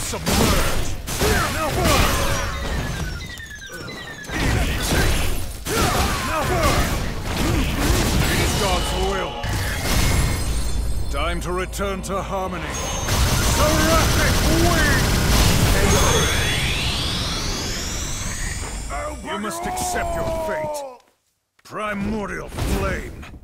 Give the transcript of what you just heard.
submerge! Now burn! Now burn! It is God's will. Time to return to harmony. Seraphic wing! You must accept your fate. Primordial flame.